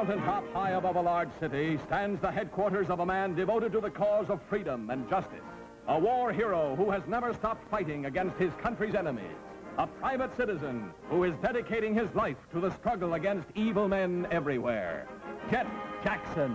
mountaintop high above a large city stands the headquarters of a man devoted to the cause of freedom and justice. A war hero who has never stopped fighting against his country's enemies. A private citizen who is dedicating his life to the struggle against evil men everywhere. Jet Jackson.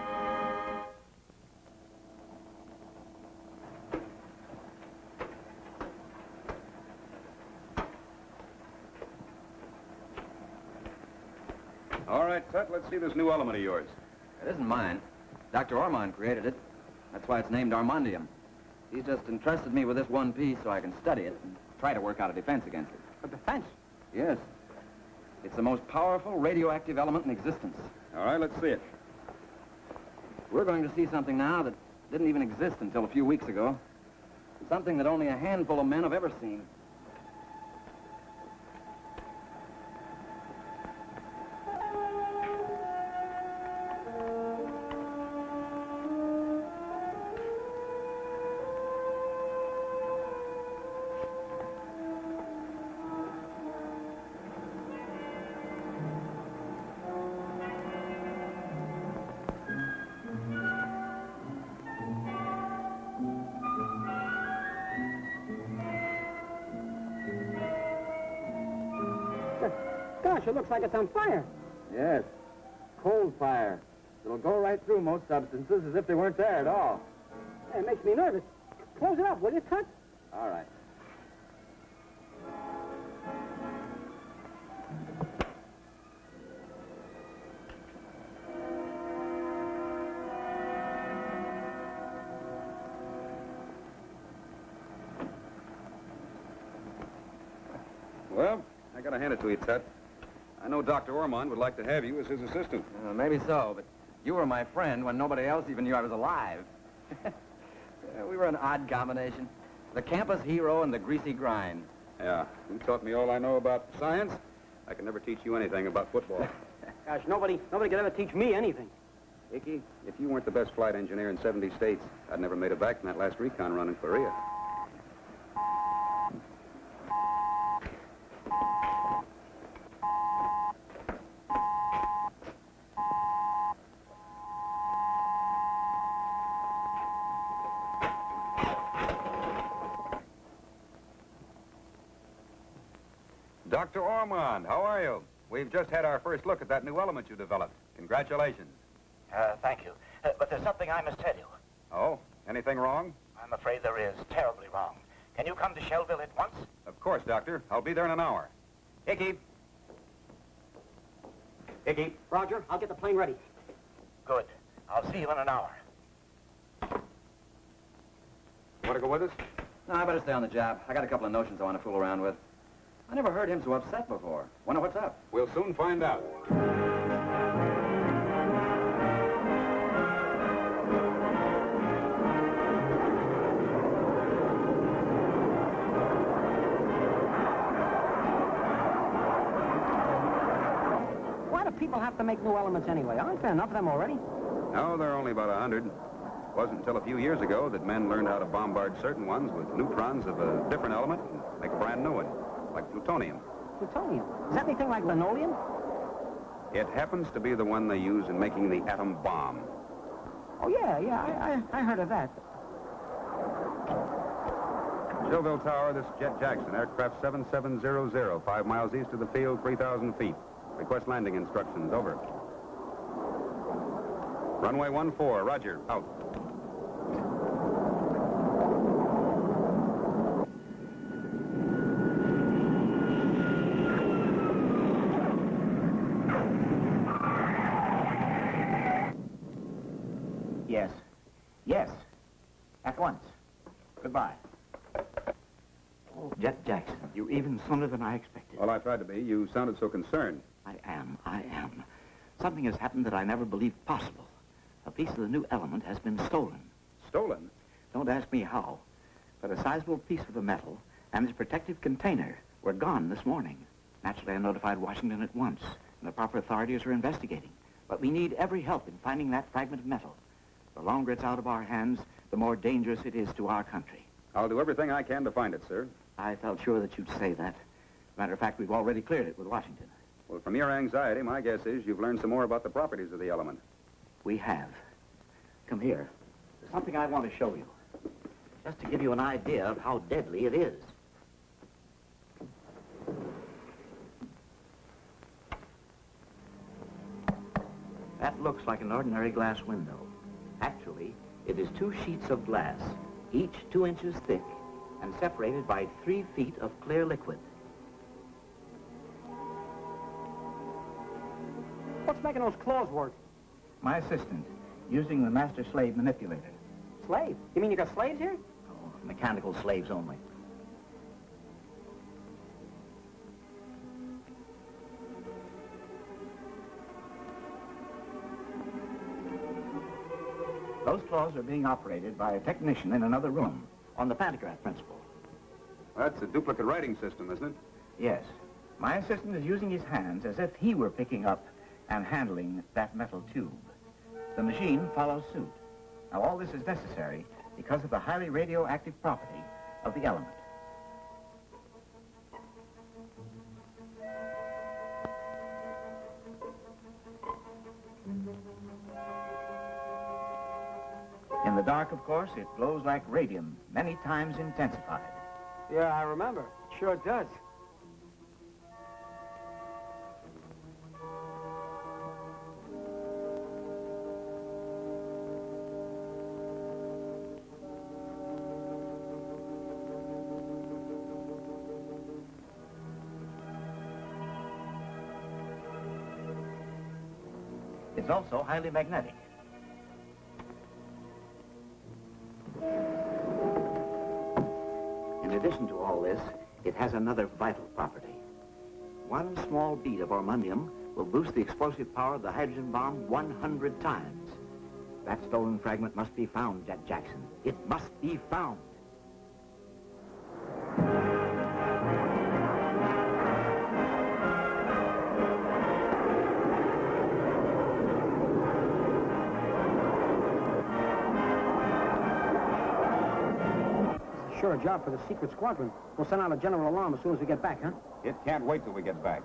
All right, Tut, let's see this new element of yours. It isn't mine. Dr. Ormond created it. That's why it's named Armandium. He's just entrusted me with this one piece so I can study it and try to work out a defense against it. A defense? Yes. It's the most powerful radioactive element in existence. All right, let's see it. We're going to see something now that didn't even exist until a few weeks ago. Something that only a handful of men have ever seen. Gosh, it looks like it's on fire. Yes. Cold fire. It'll go right through most substances as if they weren't there at all. It makes me nervous. Close it up, will you, Tut? All right. Well, I gotta hand it to you, Tut. I know Dr. Ormond would like to have you as his assistant. Maybe so, but you were my friend when nobody else even knew I was alive. We were an odd combination. The campus hero and the greasy grind. Yeah, you taught me all I know about science. I can never teach you anything about football. Gosh, nobody could ever teach me anything. Icky, if you weren't the best flight engineer in 70 states, I'd never made it back from that last recon run in Korea. Dr. Ormond, how are you? We've just had our first look at that new element you developed. Congratulations. Thank you. But there's something I must tell you. Oh, anything wrong? I'm afraid there is. Terribly wrong. Can you come to Shellville at once? Of course, Doctor. I'll be there in an hour. Icky. Icky. Roger, I'll get the plane ready. Good. I'll see you in an hour. Want to go with us? No, I better stay on the job. I got a couple of notions I want to fool around with. I never heard him so upset before. Wonder what's up. We'll soon find out. Why do people have to make new elements anyway? Aren't there enough of them already? No, there are only about 100. It wasn't until a few years ago that men learned how to bombard certain ones with neutrons of a different element and make a brand new one, like plutonium. Plutonium? Is that anything like linoleum? It happens to be the one they use in making the atom bomb. Oh, yeah, I heard of that. Shellville Tower, this is Jet Jackson, aircraft 7700, 5 miles east of the field, 3,000 feet. Request landing instructions, over. Runway 14, roger, out. Yes. Yes. At once. Goodbye. Oh, Jet Jackson, you're even sooner than I expected. Well, I tried to be. You sounded so concerned. I am. Something has happened that I never believed possible. A piece of the new element has been stolen. Stolen? Don't ask me how, but a sizable piece of the metal and its protective container were gone this morning. Naturally, I notified Washington at once, and the proper authorities are investigating. But we need every help in finding that fragment of metal. The longer it's out of our hands, the more dangerous it is to our country. I'll do everything I can to find it, sir. I felt sure that you'd say that. Matter of fact, we've already cleared it with Washington. Well, from your anxiety, my guess is you've learned some more about the properties of the element. We have. Come here. There's something I want to show you. Just to give you an idea of how deadly it is. That looks like an ordinary glass window. Actually, it is 2 sheets of glass, each 2 inches thick, and separated by 3 feet of clear liquid. What's making those claws work? My assistant, using the master-slave manipulator. Slave? You mean you got slaves here? Oh, mechanical slaves only. Those claws are being operated by a technician in another room on the pantograph principle. That's a duplicate writing system, isn't it? Yes. My assistant is using his hands as if he were picking up and handling that metal tube. The machine follows suit. Now, all this is necessary because of the highly radioactive property of the element. In the dark, of course, it glows like radium, many times intensified. Yeah, I remember. Sure does. It's also highly magnetic. In addition to all this, it has another vital property. 1 small bead of ormundium will boost the explosive power of the hydrogen bomb 100 times. That stolen fragment must be found, Jet Jackson. It must be found. Sure a job for the secret squadron. We'll send out a general alarm as soon as we get back, huh? It can't wait till we get back.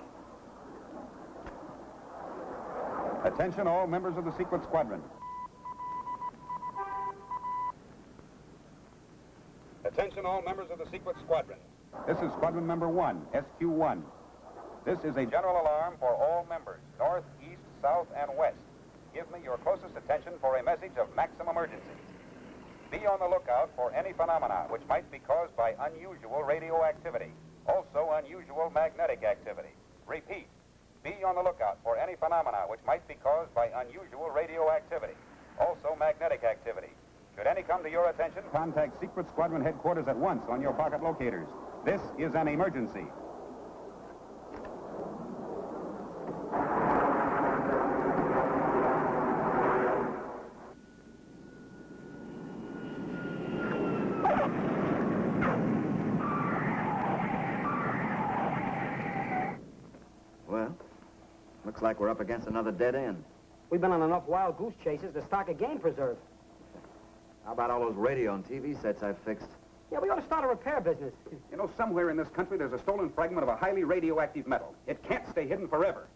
Attention all members of the secret squadron. Attention all members of the secret squadron. This is squadron number 1, SQ1. This is a general alarm for all members, north, east, south, and west. Give me your closest attention for a message of maximum urgency. Be on the lookout for any phenomena which might be caused by unusual radioactivity, also unusual magnetic activity. Repeat, be on the lookout for any phenomena which might be caused by unusual radioactivity, also magnetic activity. Should any come to your attention, contact Secret Squadron Headquarters at once on your pocket locators. This is an emergency. Well, looks like we're up against another dead end. We've been on enough wild goose chases to stock a game preserve. How about all those radio and TV sets I've fixed? Yeah, we ought to start a repair business. You know, somewhere in this country there's a stolen fragment of a highly radioactive metal. It can't stay hidden forever.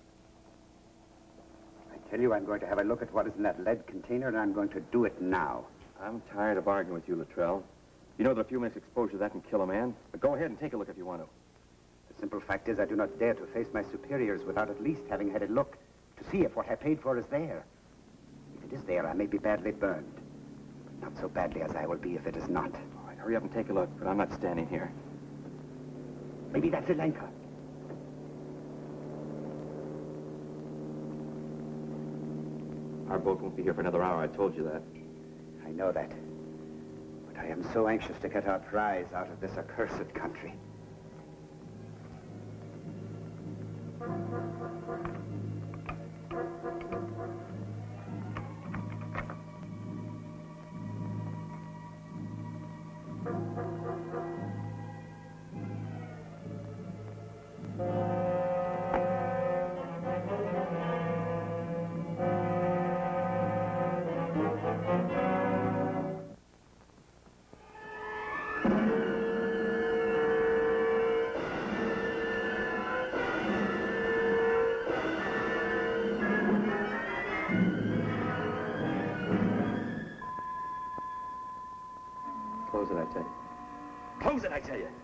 I tell you, I'm going to have a look at what is in that lead container, and I'm going to do it now. I'm tired of arguing with you, Luttrell. You know that a few minutes exposure to that can kill a man. But go ahead and take a look if you want to. The simple fact is I do not dare to face my superiors without at least having had a look to see if what I paid for is there. If it is there, I may be badly burned. But not so badly as I will be if it is not. All right, hurry up and take a look, but I'm not standing here. Maybe that's Elenka. Our boat won't be here for another hour, I told you that. I know that. But I am so anxious to get our prize out of this accursed country. I tell you.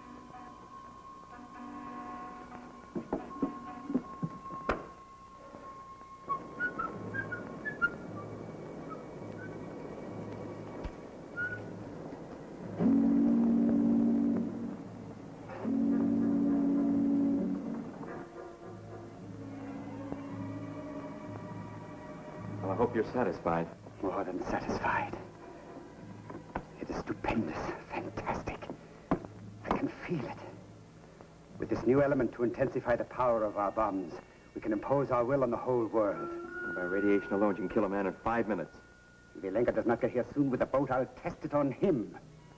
Well, I hope you're satisfied. More than satisfied. It is stupendous, fantastic. I can feel it. With this new element to intensify the power of our bombs, we can impose our will on the whole world. By radiation alone, you can kill a man in 5 minutes. If Elenka does not get here soon with a boat, I'll test it on him.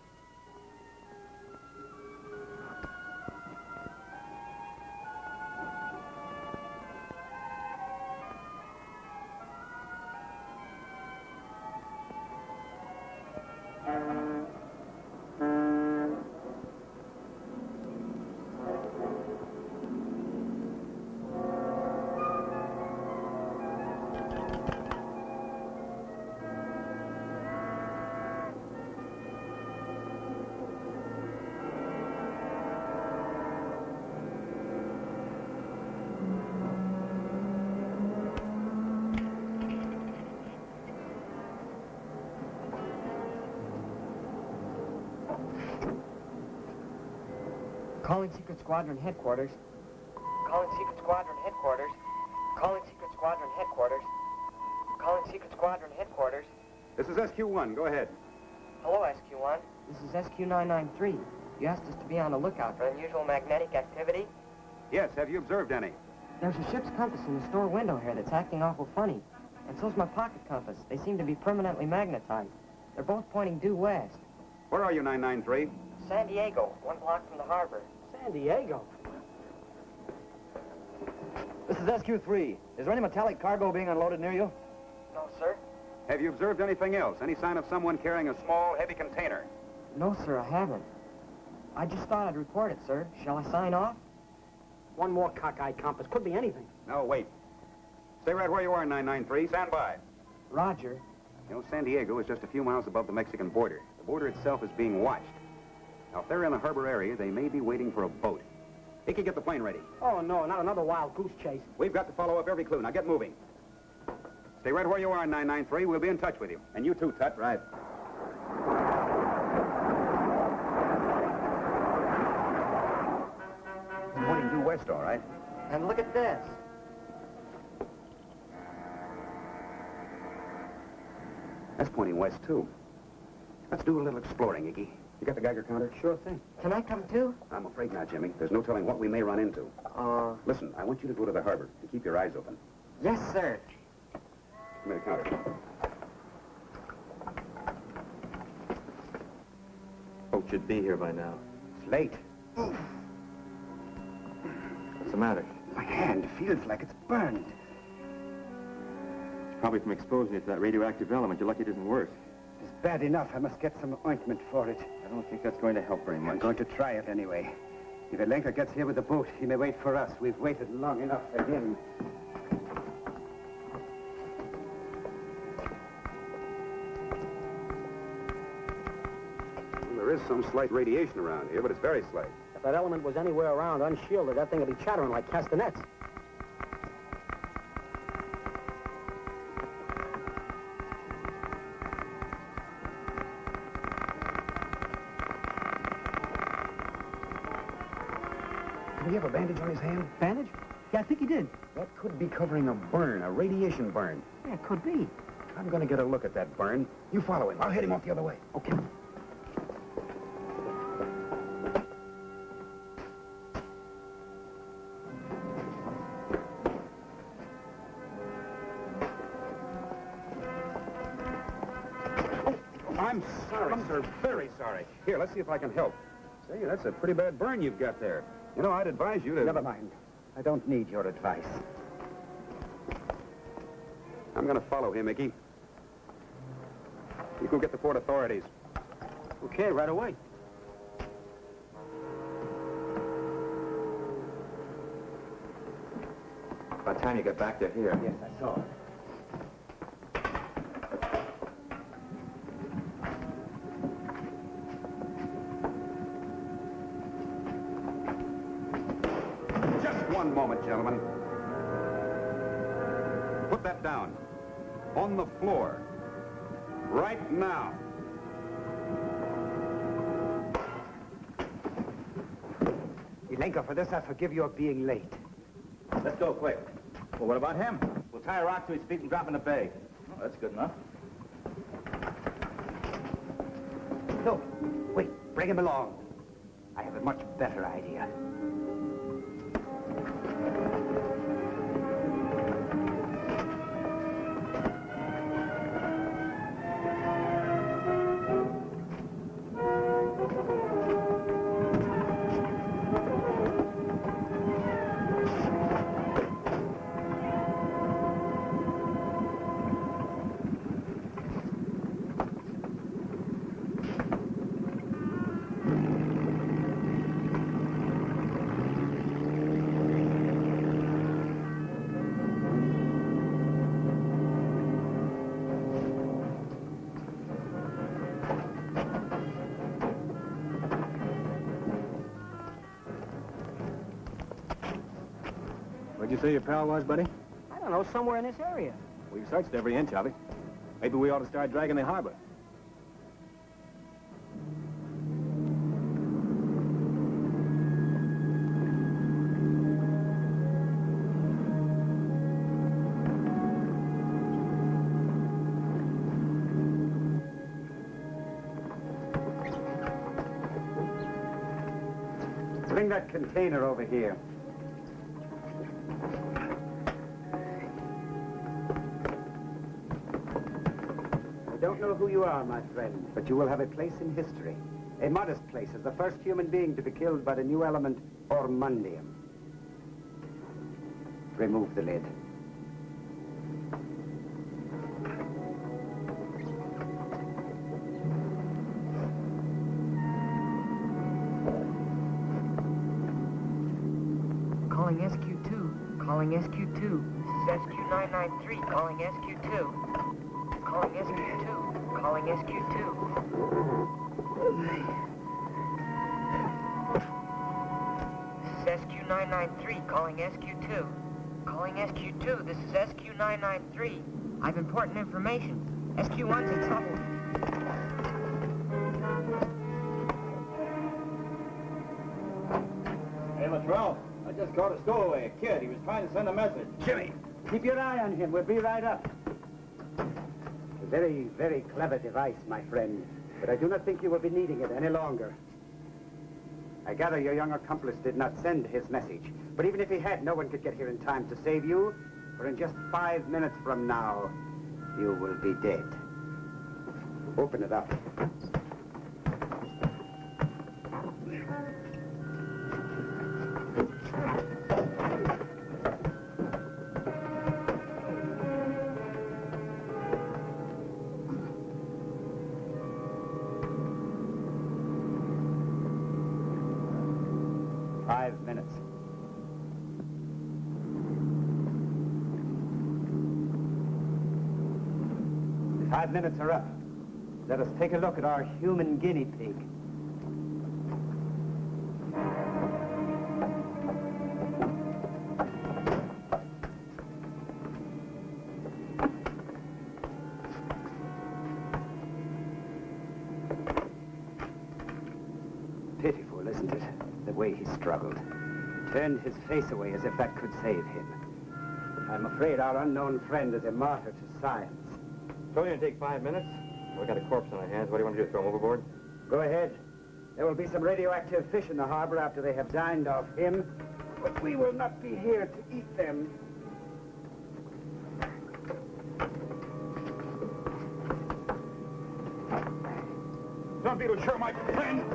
Calling Secret Squadron Headquarters. Calling Secret Squadron Headquarters. Calling Secret Squadron Headquarters. Calling Secret Squadron Headquarters. This is SQ1. Go ahead. Hello, SQ1. This is SQ993. You asked us to be on the lookout for unusual magnetic activity. Yes, have you observed any? There's a ship's compass in the store window here that's acting awful funny. And so's my pocket compass. They seem to be permanently magnetized. They're both pointing due west. Where are you, 993? San Diego, 1 block from the harbor. San Diego. This is SQ3. Is there any metallic cargo being unloaded near you? No, sir. Have you observed anything else? Any sign of someone carrying a small, heavy container? No, sir, I haven't. I just thought I'd report it, sir. Shall I sign off? One more cockeyed compass. Could be anything. No, wait. Stay right where you are, 993. Stand by. Roger. You know, San Diego is just a few miles above the Mexican border. The border itself is being watched. Now, if they're in the harbor area, they may be waiting for a boat. They can get the plane ready. Oh, no, not another wild goose chase. We've got to follow up every clue. Now, get moving. Stay right where you are, 993. We'll be in touch with you. And you too, Tut. Right. It's pointing due west, all right. And look at this. That's pointing west, too. Let's do a little exploring, Iggy. You got the Geiger counter? Sure thing. Can I come too? I'm afraid not, Jimmy. There's no telling what we may run into. Listen, I want you to go to the harbor and keep your eyes open. Yes, sir. Give me the counter. Boat should be here by now. It's late. What's the matter? My hand feels like it's burned. It's probably from exposing it to that radioactive element. You're lucky it isn't worse. It's bad enough. I must get some ointment for it. I don't think that's going to help very I'm much. going to try it anyway. If Elenka gets here with the boat, he may wait for us. We've waited long enough for him. Well, there is some slight radiation around here, but it's very slight. If that element was anywhere around unshielded, that thing would be chattering like castanets. Did he have a bandage on his hand? Bandage? Yeah, I think he did. That could be covering a burn, a radiation burn. Yeah, it could be. I'm going to get a look at that burn. You follow him. I'll head him off the other way. Okay. I'm sorry, sir. Very sorry. Here, let's see if I can help. Say, that's a pretty bad burn you've got there. You know, I'd advise you to... Never mind. I don't need your advice. I'm going to follow him, Mickey. You go get the port authorities. Okay, right away. By the time you get back, they're here. Yes, I saw it. One moment, gentlemen. Put that down. On the floor. Right now. Ilenko, for this I forgive your being late. Let's go quick. Well, what about him? We'll tie a rock to his feet and drop in the bay. Oh, that's good enough. No, wait, bring him along. I have a much better idea. Where'd you say your pal was, buddy? I don't know, somewhere in this area. We've searched every inch of it. Maybe we ought to start dragging the harbor. Bring that container over here. I don't know who you are, my friend, but you will have a place in history. A modest place as the first human being to be killed by the new element, ormandium. Remove the lid. Calling SQ2. Calling SQ2. This is SQ993. Calling SQ2. Calling SQ2. Calling SQ2. This is SQ993. Calling SQ2. Calling SQ2. This is SQ993. I've important information. SQ1's in trouble. Hey, Latrell. I just caught a stowaway, a kid. He was trying to send a message. Jimmy, keep your eye on him. We'll be right up. A very, very clever device, my friend. But I do not think you will be needing it any longer. I gather your young accomplice did not send his message. But even if he had, no one could get here in time to save you. For in just 5 minutes from now, you will be dead. Open it up. The 5 minutes are up. Let us take a look at our human guinea pig. Pitiful, isn't it? The way he struggled. Turned his face away as if that could save him. I'm afraid our unknown friend is a martyr to science. It's only going to take 5 minutes. We've got a corpse on our hands. What do you want to do, throw him overboard? Go ahead. There will be some radioactive fish in the harbor after they have dined off him, but we will not be here to eat them. Some people sure might complain.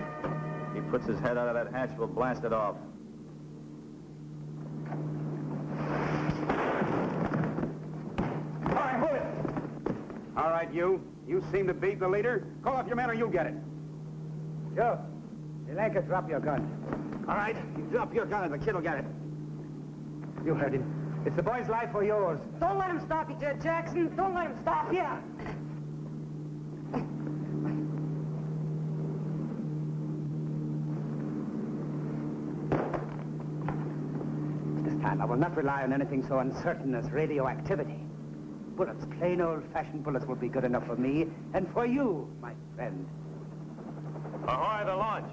Puts his head out of that hatch, we'll blast it off. All right, you. You seem to be the leader. Call off your men or you'll get it. Joe, you like it, drop your gun. All right, you drop your gun and the kid will get it. You heard him. It's the boy's life or yours. Don't let him stop you, Jed Jackson. Don't let him stop you. This time I will not rely on anything so uncertain as radioactivity. Bullets, plain old-fashioned bullets, will be good enough for me and for you, my friend. Ahoy, the launch.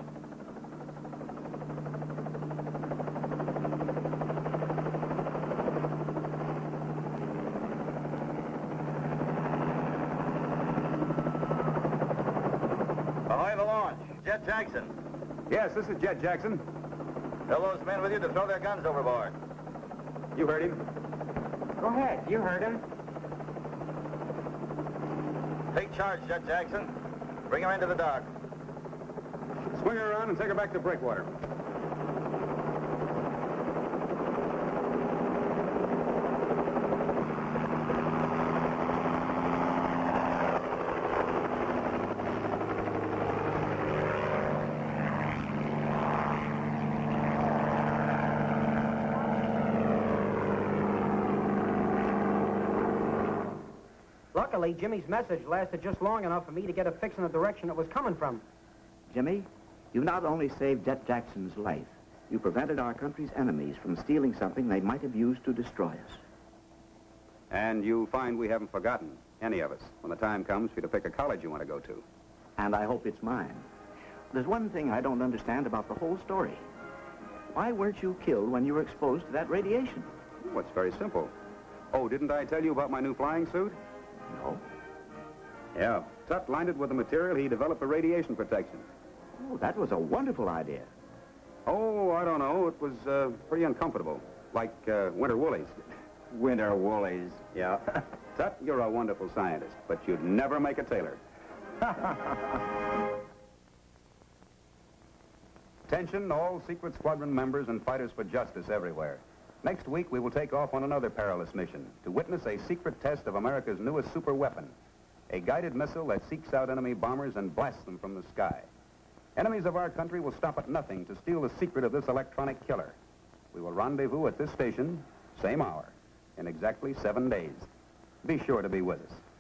Ahoy, the launch. Jed Jackson. Yes, this is Jed Jackson. Tell those men with you to throw their guns overboard. You heard him. Go ahead. You heard him. Take charge, Jed Jackson. Bring her into the dock. Swing her around and take her back to Breakwater. Luckily, Jimmy's message lasted just long enough for me to get a fix in the direction it was coming from. Jimmy, you not only saved Jet Jackson's life, you prevented our country's enemies from stealing something they might have used to destroy us. And you'll find we haven't forgotten, any of us, when the time comes for you to pick a college you want to go to. And I hope it's mine. There's one thing I don't understand about the whole story. Why weren't you killed when you were exposed to that radiation? Well, it's very simple. Oh, didn't I tell you about my new flying suit? No. Yeah. Tut lined it with the material he developed for radiation protection. Oh, that was a wonderful idea. Oh, I don't know. It was pretty uncomfortable. Like winter woolies. Winter woolies. Yeah. Tut, you're a wonderful scientist, but you'd never make a tailor. Attention, all secret squadron members and fighters for justice everywhere. Next week, we will take off on another perilous mission to witness a secret test of America's newest super weapon, a guided missile that seeks out enemy bombers and blasts them from the sky. Enemies of our country will stop at nothing to steal the secret of this electronic killer. We will rendezvous at this station, same hour, in exactly 7 days. Be sure to be with us.